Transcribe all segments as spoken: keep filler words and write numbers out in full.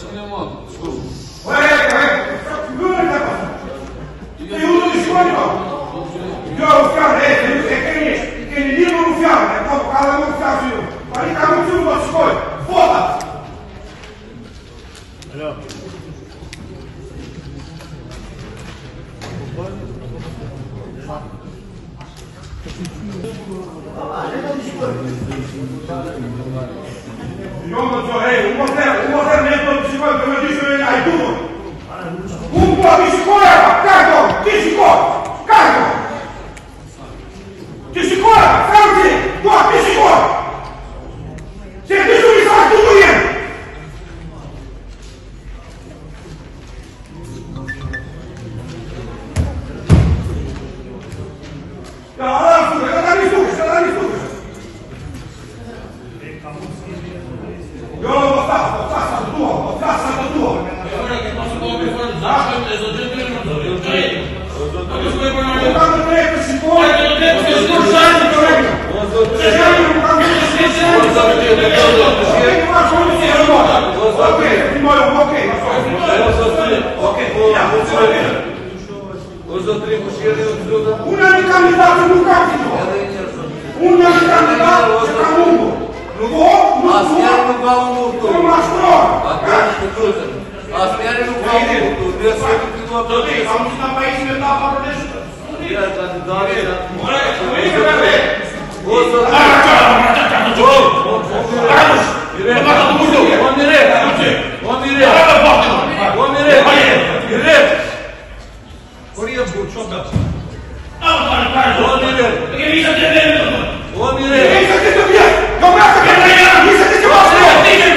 Ține mă, scurt. Băi, băi, nu ne dă pasă. E unul de școli, mă. Eu o fiam, e, e că ești. Că e nimeni nu fiam, e tot, că ala nu fiam și eu. Adică nu țin mă școli. Foda! Alo. Eu mă zic, hei, un motel, un motel ne tot și voi, că mă zici că ai tu. Un po' di scuola, cazzo, di scuola, cazzo. Di scuola, cazzo, tu di scuola. Se ti sui sa tutto io. Ja, allora, scusa, dammi su, dammi su. Eu não vou fazer, vou fazer a tua, vou fazer a tua. Agora que posso comer fora dos achos, eu sou de Deus, eu sou de Deus. Eu sou de Deus. Eu não tenho que se pôr. Eu não tenho que se pôr. Você já não está me esquecendo. Eu tenho uma coisa que eu vou. Ok, ok, ok. Os outros puxeiros eu ajuda. Una di candidato no capito. Una di candidato c'è comunque. Nu vou, nu Astea nu va un urtu. Nu mă aștro. Atunci cu cruță. Astea nu va un urtu. Trebuie să fie cât o Tot bine, am dus pe aici, mi-a dat apă de șută. Ia candidare, da. Măi, măi, că bebe. O să... Hai, acolo, mă dă ca tu. Hai, nu. Direct. Mă dă tu mult. Om direct. Om direct. Hai, poate. Om direct. Direct. Corrie bun, ce-o dă? Am fără care. Om direct. E mică de bine. Om direct. Ei, să te dă eu vreau să vedem ea, mi se zice mă să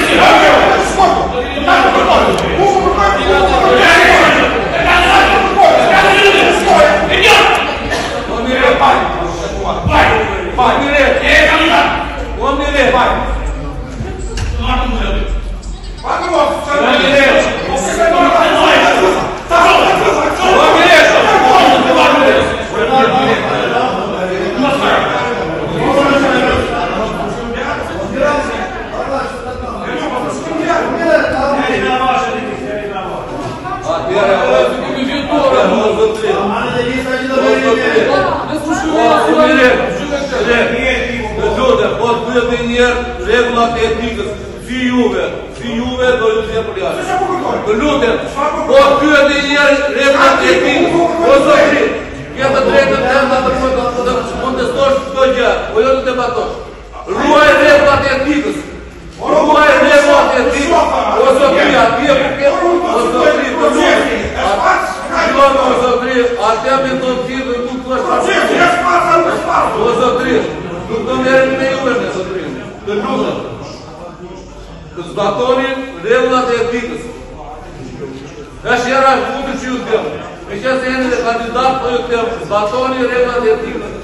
regula tehnică, fii Juve, fii Juve, doi luze poliare. Lude, o pyetje njerë regula tehnică, o zotri, kjetë drejtë të tema të kontestosh çdo gjë, po jo të debatosh. Ruaj regula tehnikës. Ruaj regula tehnikës. O zotri, atje ke, o zotri, të lutem. Jo, o zotri, atje me të thirrë nuk thua. O zotri, nuk do merrem me Juve, zotri. Të lutem. Të zbatoni regullat e etikës. Është era fundit që ju të gëmë. Me që se jeni dhe kandidat, po ju të gëmë. Zbatoni regullat e etikës.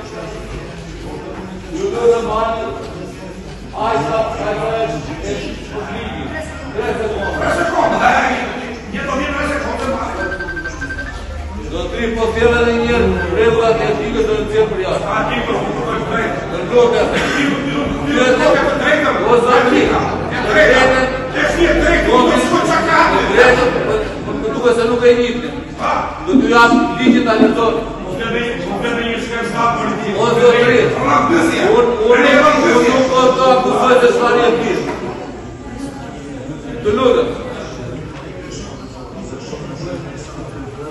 Ju të dhe mani, ajsa, ajsa e shpërligi. Tre sekonda. Tre sekonda, një do mirë tre sekonda mani. Do të tri po fjeve dhe njerë regullat e etikës dhe në cjenë për jashtë. A, ti kërë, të kërë drejtë. Në lutem. Të drejtë, O zotri, Deci e dreptul, nu știu ce acasă. dreptul, mă ducă să nu vei niște. Nu tu ia digitalizor. Nu trebuie nici că sta politic. O zotri, un nu conta cu să se stanie. Tu lută.